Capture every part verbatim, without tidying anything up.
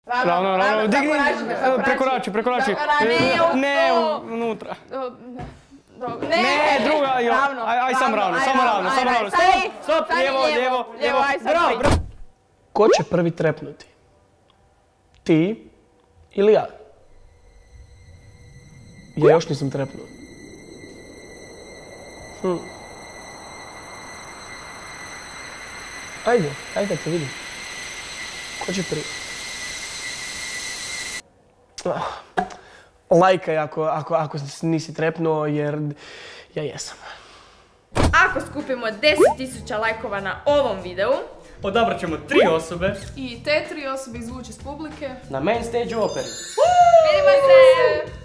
Ravno, ravno, digni, prekorači, prekorači. Ne, unutra. Ne, druga, jo. Aj sam ravno, samo ravno, samo ravno. Stop, stop, lijevo, lijevo, lijevo. Bravo, bravo. Ko će prvi trepnuti? Ti ili ja? Ja još nisam trepnuo. Hm. Ajde, ajde da te vidim. Ko će prvi? Lajkaj ako, ako, ako nisi trepnuo jer ja jesam. Ako skupimo deset tisuća lajkova na ovom videu, odabrat ćemo tri osobe i te tri osobe izvući iz publike na main stage u operi. Vidimo se!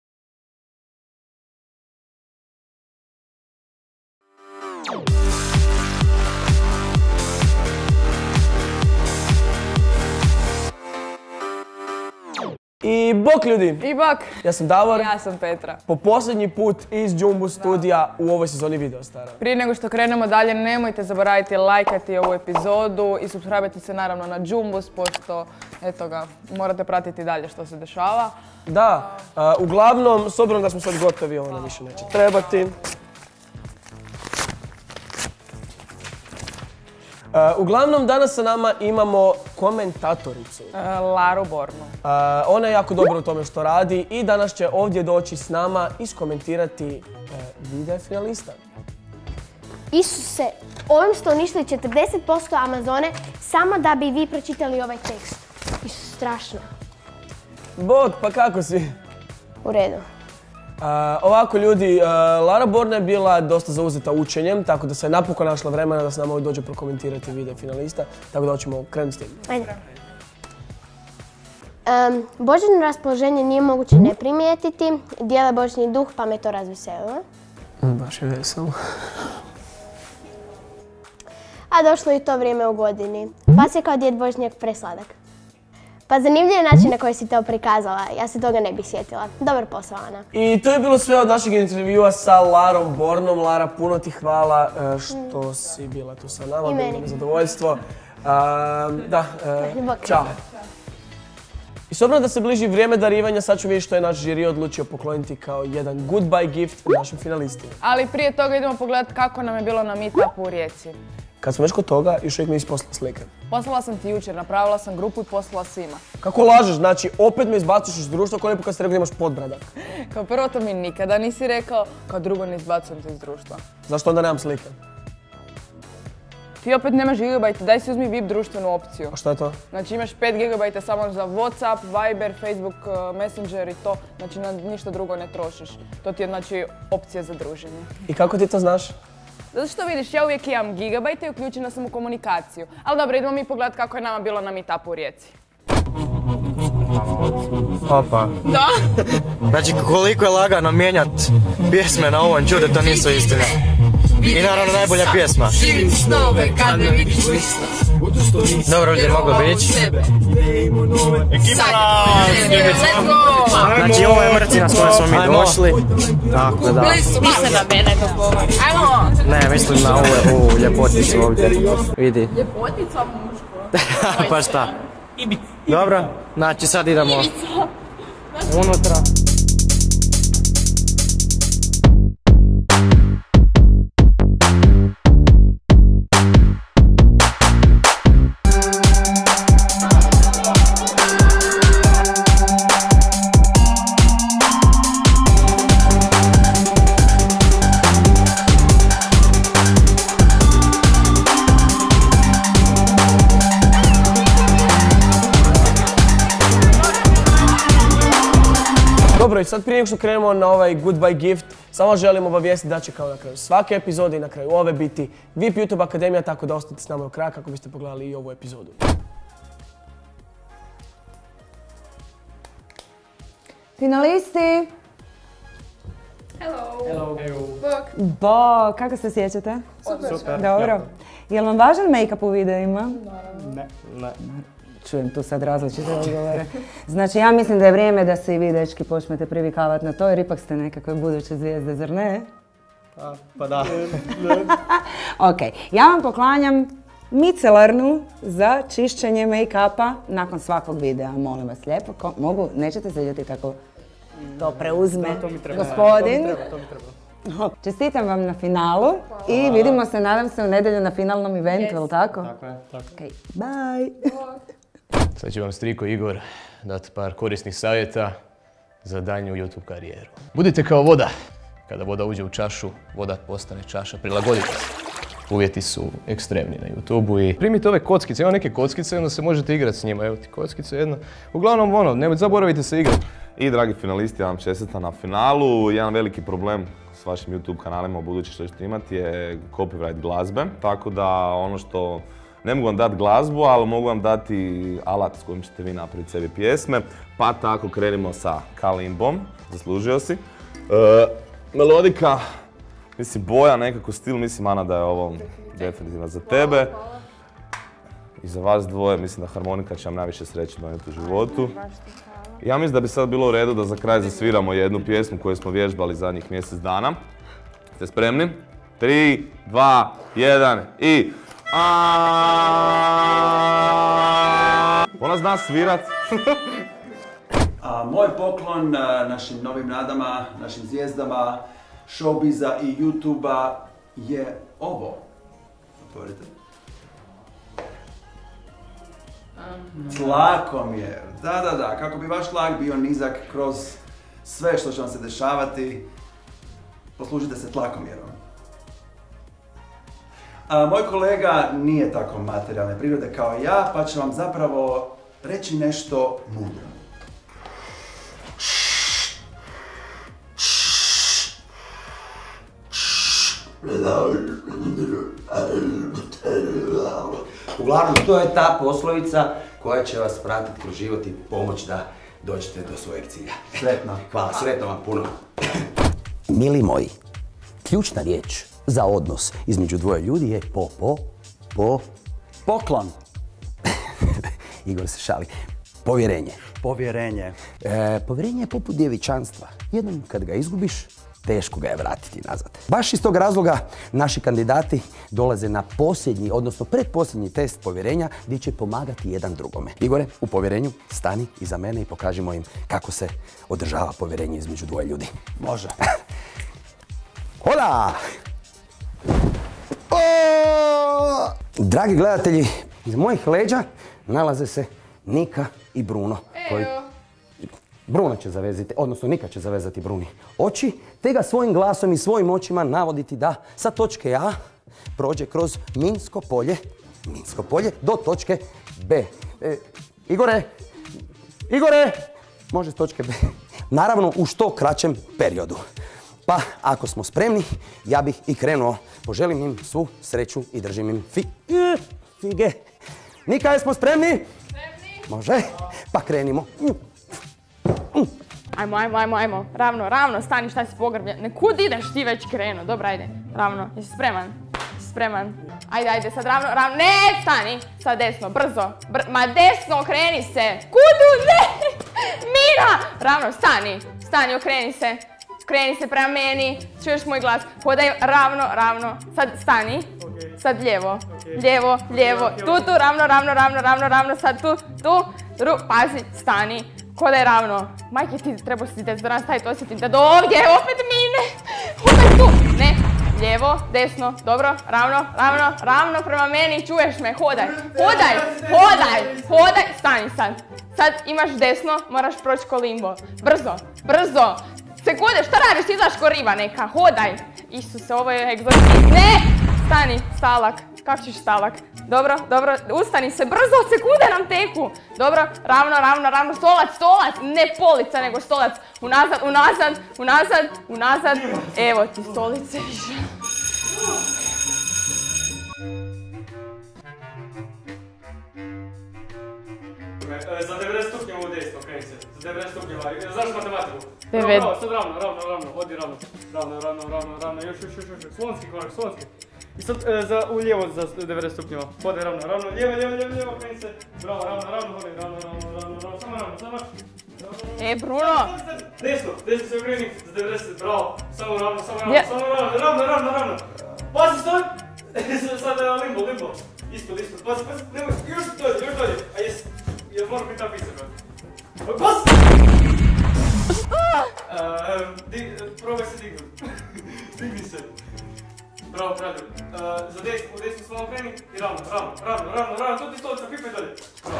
I bok ljudi! I bok! Ja sam Davor. Ja sam Petra. Po posljednji put iz Jumbo studija u ovoj sezoni video stara. Prije nego što krenemo dalje, nemojte zaboraviti lajkati ovu epizodu i subscribe-ati se naravno na Jumbos, pošto, eto ga, morate pratiti dalje što se dešava. Da, uh, uglavnom, s obzirom da smo sad gotovi, ovo nam više neće trebati. Uh, uglavnom, danas sa nama imamo komentatoricu. Uh, Laru Bornu. Uh, ona je jako dobro u tome što radi i danas će ovdje doći s nama iskomentirati uh, video finalista. Isuse, ovim ste uništili četrdeset posto Amazone samo da bi vi pročitali ovaj tekst. Isus, strašno. Bog, pa kako si? U redu. Uh, ovako ljudi, uh, Lara Borna je bila dosta zauzeta učenjem, tako da se je napokon našla vremena da s nama dođe prokomentirati video finalista, tako da hoćemo krenuti s tim. Ajde. Um, Božjino raspoloženje nije moguće ne primijetiti, dijele Božji duh pa me to razveselilo. Baš je veselo. A došlo je to vrijeme u godini. Pas je kao djed Božnjak presladak. Pa zanimljiv je način na koji si to prikazala, ja se toga ne bih sjetila. Dobar posao, Ana. I to je bilo sve od našeg intervjua sa Larom Bornom. Lara, puno ti hvala što si bila tu sa nama, bilo mi zadovoljstvo. Da, čao. I s obzirom da se bliži vrijeme darivanja, sad ću vidjeti što je naš žiri odlučio pokloniti kao jedan goodbye gift našim finalistima. Ali prije toga idemo pogledati kako nam je bilo na meetupu u Rijeci. Kad smo već kod toga, još uvijek mi nisi poslala slike. Poslala sam ti jučer, napravila sam grupu i poslala svima. Kako lažeš? Znači, opet me izbaciš iz društva, ko lijepo kad ste rekli da imaš podbradak. Kao prvo to mi nikada nisi rekao, kao drugo ne izbacujem te iz društva. Zašto onda nemam slike? Ti opet nemaš gigabajte, daj si uzmi V I P društvenu opciju. A što je to? Znači imaš pet gigabajta samo za Whatsapp, Viber, Facebook, Messenger i to, znači na ništa drugo ne trošiš. To ti je znači opcija za druženje. I kako ti to znaš? Zato što vidiš, ja uvijek imam gigabajte i uključena sam u komunikaciju. Ali dobro, idemo mi pogledati kako je nama bilo na meetupu u Rijeci. Opa. Da? Znači koliko je lagano mijenjat pjesme na ovom čude, to nisu istine. I naravno najbolja pjesma. Dobro, ovdje mogu biti. Ekipa! Znači ovo je mrcina s kojom smo mi došli. Tako da. Mislim na mene to govori. Ajmo! Ne, mislim na ovu ljepoticu ovdje. Vidi. Ljepotica muško. Pa šta? Dobro, znači sad idemo unutra. Dobro, i sad prije nego što krenemo na ovaj goodbye gift, samo želim obavijestiti da će kao na kraju svake epizode i na kraju ove biti V I P YouTube Akademija, tako da ostanite s nama do kraja kako biste pogledali i ovu epizodu. Finalisti! Hello! Hello! Bok! Bok, kako se sjećate? Super! Dobro. Je li vam važan make-up u videima? Ne, ne. Čujem tu sad različite odgovore. Znači, ja mislim da je vrijeme da se i vi, dečki, počnete privikavati na to, jer ipak ste nekakve buduće zvijezde, zar ne? Pa, pa da. Ok, ja vam poklanjam micelarnu za čišćenje make-upa nakon svakog videa. Molim vas lijepo, Ko, mogu, nećete se ljutiti ako to preuzme Da, to mi treba. gospodin. To mi treba, to mi treba. Čestitam vam na finalu i vidimo se, nadam se, u nedjelju na finalnom eventu, je li tako? Tako je, tako. Okay, bye! Sad će vam striko Igor dati par korisnih savjeta za daljnju YouTube karijeru. Budite kao voda. Kada voda uđe u čašu, voda postane čaša. Prilagodite se. Uvjeti su ekstremni na YouTubeu i primite ove kockice. Evo neke kockice, onda se možete igrati s njima. Evo ti kockice jedna. Uglavnom ono, ne zaboravite se igrati. I dragi finalisti, ja vam čestitam na finalu. Jedan veliki problem s vašim YouTube kanalima u budući što ćete imati je copyright glazbe. Tako da ono što ne mogu vam dati glazbu, ali mogu vam dati alat s kojim ćete vi napraviti sebi pjesme. Pa tako krenimo sa Kalimbom, zaslužio si. E, melodika, mislim boja, nekako stil, mislim Ana da je ovo definitivno za tebe. I za vas dvoje, mislim da harmonika će vam najviše sreće donijeti u životu. Ja mislim da bi sad bilo u redu da za kraj zasviramo jednu pjesmu koju smo vježbali zadnjih mjesec dana. Ste spremni? Tri, dva, jedan i... Ona zna svirat. A, moj poklon a, našim novim nadama, našim zvijezdama, showbiza i YouTubea je ovo. Otvorite. Tlakomjer. Da, da, da. Kako bi vaš tlak bio nizak kroz sve što će vam se dešavati, poslužite se tlakomjerom. A, moj kolega nije tako materijalne prirode kao ja, pa će vam zapravo reći nešto mudro. Uglavnom, to je ta poslovica koja će vas pratiti kroz život i pomoći da dođete do svojeg cilja. Sretno. Hvala, sretno vam puno. Mili moji, ključna riječ za odnos između dvoje ljudi je po, po, po... Poklon. Igor se šali. Povjerenje. Povjerenje. E, povjerenje je poput djevičanstva. Jednom kad ga izgubiš, teško ga je vratiti nazad. Baš iz tog razloga naši kandidati dolaze na posljednji, odnosno predposljednji test povjerenja gdje će pomagati jedan drugome. Igore, u povjerenju stani iza mene i pokažimo im kako se održava povjerenje između dvoje ljudi. Može. Hola! O! Dragi gledatelji, iz mojih leđa nalaze se Nika i Bruno. Koji... Bruno će zavezati, odnosno Nika će zavezati Bruni oči, te ga svojim glasom i svojim očima navoditi da sa točke A prođe kroz minsko polje, minsko polje do točke B. E, Igore, Igore, može s točke B. Naravno u što kraćem periodu. Pa ako smo spremni, ja bih i krenuo. Poželim im svu sreću i držim im fi... fige. Nika, jesmo spremni? Spremni. Može? Pa krenimo. Ajmo, ajmo, ajmo, ajmo. Ravno, ravno, stani, šta si pogrbljen. Nekud ideš, ti već krenuo. Dobro, ajde. Ravno, jesi spreman? Jesi spreman? Ajde, ajde, sad ravno, ravno. Ne, stani. Sad desno, brzo. Br Ma desno, okreni se. Kudu, ne! Mina! Ravno, stani. Stani, okreni se. Okreni se prema meni. Čuješ moj glas. Hodaj ravno, ravno. Sad stani. Sad lijevo. Lijevo, lijevo. Tu, tu, ravno, ravno, ravno, ravno, ravno. Sad tu, tu. Ru, pazi, stani. Ko da je ravno. Majke, ti trebao si dezodorans staviti, osjetim te do ovdje, opet mine. Hodaj tu. Ne, lijevo, desno, dobro, ravno, ravno, ravno prema meni, čuješ me, hodaj, hodaj, hodaj, hodaj, stani sad. Sad imaš desno, moraš proći ko limbo. Brzo, brzo. Sekunde, šta radiš, ti znaš ko riba neka, hodaj. Isuse, ovo je egzorcist. Ne, stani, stalak, kako ćeš stalak? Dobro, dobro, ustani se, brzo, sekunde nam teku. Dobro, ravno, ravno, ravno, stolac, stolac, ne polica, nego stolac. Unazad, unazad, unazad, unazad. Evo ti stolice. Za devedeset stupnjeva u desno, okej se. Za devedeset stupnjeva. Znaš matematiku? Devet. Bravo, sad ravno, ravno, ravno, odi ravno. Ravno, ravno, ravno, ravno, još, još, još, još. Slonski korak, slonski. I sad za, u lijevo za devedeset stupnjeva. Hodaj ravno, ravno, lijevo, lijevo, lijevo, lijevo, okej se. Bravo, ravno, ravno, hodaj, ravno, ravno, ravno, ravno, samo ravno, samo ravno. E, Bruno! Desno, desno se okreni za devedeset, bravo. Samo ravno, samo ravno, samo ravno, ravno, ravno, ravno. Pazi, stoj! Sad limbo, limbo. Ispod, ispod, pas, pas, nemoj, još dolje, još dolje. A jes, jel moram biti tako ispod? Pas! Probaj se dignut. Digni se. Bravo, Pradu. Za desno, u desnu slovom kreni i ravno, ravno, ravno, ravno, ravno, tu ti stolica, pipaj dolje. Bravo.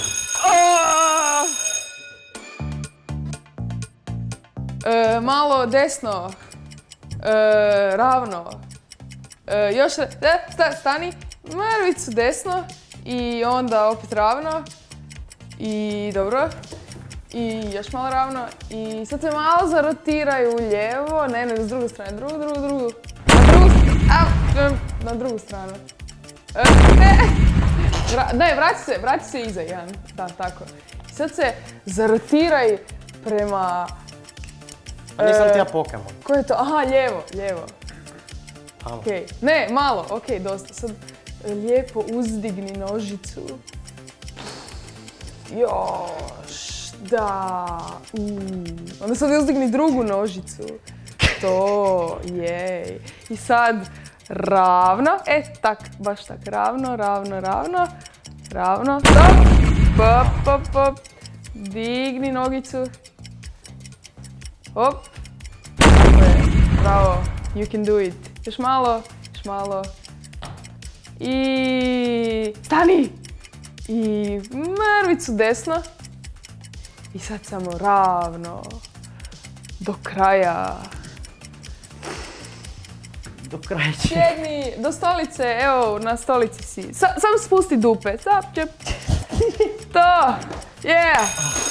E, malo desno, e, ravno, e, još, e, sta, stani, mrvicu desno i onda opet ravno i dobro, i još malo ravno i sad se malo zarotiraju lijevo, ne, ne, s drugu stranu, drugu, drugu, drugu, na drugu, a, na drugu stranu, e, ne, Vra, ne, vrati se, vrati se iza, jedan, da, tako, i sad se zarotiraj prema... Pa nisam ti ja Pokemon. Ko je to? Aha, lijevo, lijevo. Okej, ne, malo, okej, dosta. Sad lijepo uzdigni nožicu. Još, da. Onda sad uzdigni drugu nožicu. To, jej. I sad ravno, e, tak, baš tak, ravno, ravno, ravno. Ravno, stop. Pop, pop, pop. Digni nogicu. Hop. Tako je. Bravo. You can do it. Još malo. Još malo. I... Stani! I mrvicu desno. I sad samo ravno. Do kraja. Do kraja će. Sjedni do stolice. Evo, na stolici si. Sa, sam spusti dupe. Sap, čep. To. Yeah.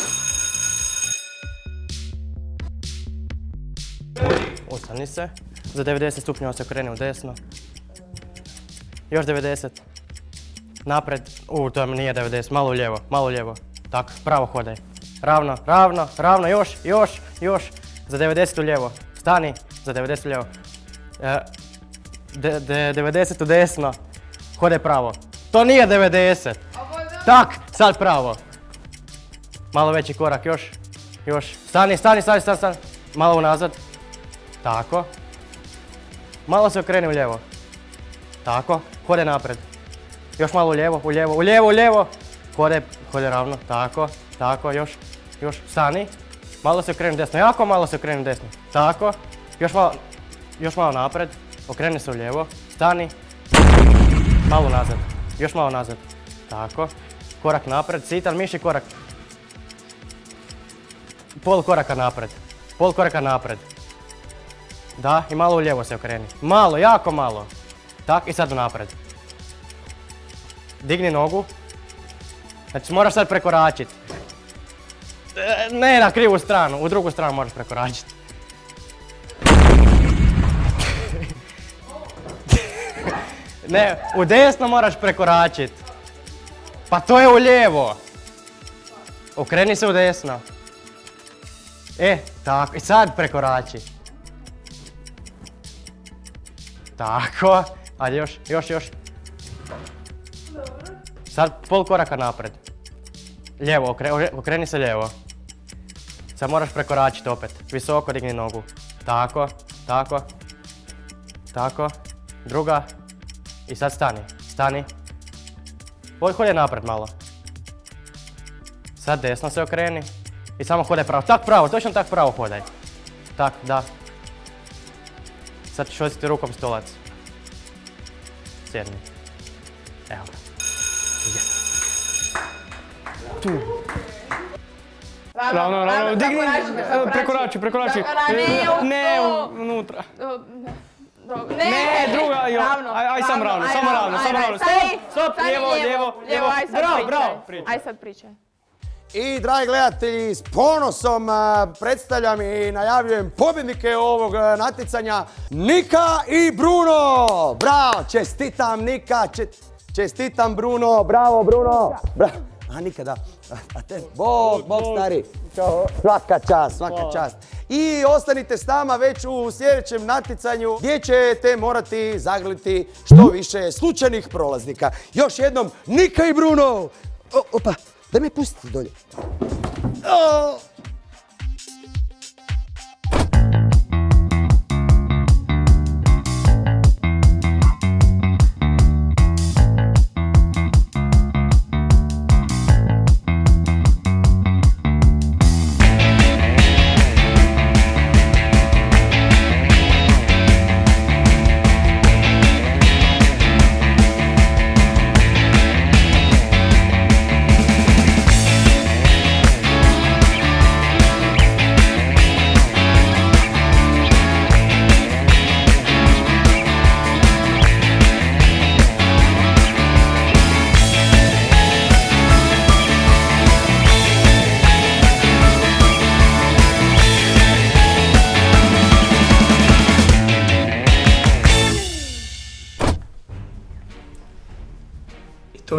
Ustani se. Za devedeset stupnjeva se okreni u desno. Još devedeset. Napred. U, to nije devedeset. Malo lijevo, malo lijevo. Tako, pravo hodaj. Ravno, ravno, ravno. Još, još, još. Za devedeset u lijevo. Stani. Za devedeset u lijevo. E, de, de, devedeset u desno. Hodaj pravo. To nije devedeset. Tak, sad pravo. Malo veći korak, još. Još. Stani, stani, stani, stani, stani. Malo unazad. Tako. Malo se okreni u lijevo. Tako. Hode napred. Još malo u lijevo, u lijevo, u lijevo, u lijevo. Hode, hode ravno. Tako, tako, još, još. Stani. Malo se okreni desno, jako malo se okreni desno. Tako. Još malo, još malo napred. Okreni se u lijevo. Stani. Malo nazad. Još malo nazad. Tako. Korak napred. Sitan miši korak. Pol koraka napred. Pol koraka napred. Da, i malo u lijevo se okreni. Malo, jako malo. Tak, i sad napred. Digni nogu. Znači moraš sad prekoračiti. Ne na krivu stranu, u drugu stranu moraš prekoračiti. Ne, u desno moraš prekoračiti. Pa to je u lijevo. Okreni se u desno. E, tako, i sad prekorači. Tako, ajde još, još, još. Sad pol koraka napred. Lijevo, okreni se lijevo. Sad moraš prekoračiti opet. Visoko digni nogu. Tako, tako. Tako. Druga. I sad stani, stani. Hodaj napred malo. Sad desno se okreni. I samo hodaj pravo. Tak pravo, točno tak pravo hodaj. Tak, da. Sad ćeš osjetiti rukom stolac. Sjedni. Evo ga. Tu. Ravno, ravno, digni, prekorači, prekorači. Ne, unutra. Ne, druga, jo. Aj sam ravno, samo ravno, samo ravno. Stop, stop, lijevo, lijevo, lijevo. Bravo, bravo. Aj sad pričaj. I, dragi gledatelji, s ponosom predstavljam i najavljujem pobjednike ovog natjecanja, Nika i Bruno! Bravo, čestitam Nika, čestitam Bruno, bravo Bruno! Bravo. A Nika, da. A te, bog, bog stari. Svaka čast, svaka čast. I ostanite s nama već u sljedećem natjecanju gdje ćete morati zagrliti što više slučajnih prolaznika. Još jednom, Nika i Bruno! Opa! Daj me pustiti dolje.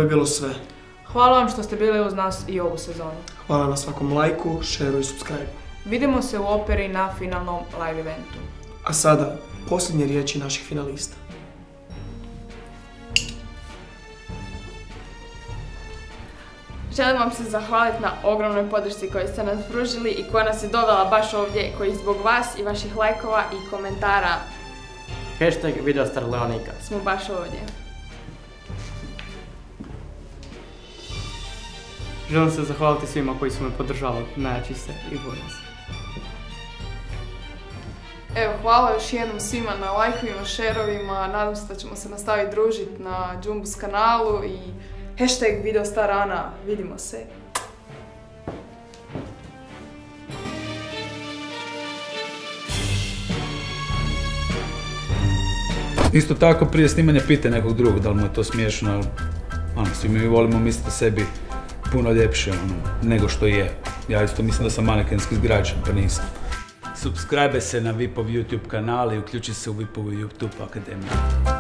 bi bilo sve. Hvala vam što ste bili uz nas i ovu sezonu. Hvala na svakom lajku, šeru i subscribe. Vidimo se u operi na finalnom live eventu. A sada, posljednje riječi naših finalista. Želim vam se zahvaliti na ogromnoj podršci koju ste nas pružili i koja nas je dovela baš ovdje, koji zbog vas i vaših lajkova i komentara Hashtag Videostar Leonika. smo baš ovdje. Želim se zahvaliti svima koji su me podržavali, najjači ste i bojim se. Evo, hvala još jednom svima na lajkovima, šerovima, nadam se da ćemo se nastaviti družiti na Džumbus kanalu i hashtag Videostar Ana, vidimo se. Isto tako prije snimanja pitaj nekog drugog da li mu je to smiješno, ali ono, svi mi volimo misliti o sebi puno ljepše ono, nego što je. Ja isto mislim da sam manekenski izgrađen, pa nisam. Subscribe se na Vipov YouTube kanal i uključi se u Vipovu YouTube akademiju.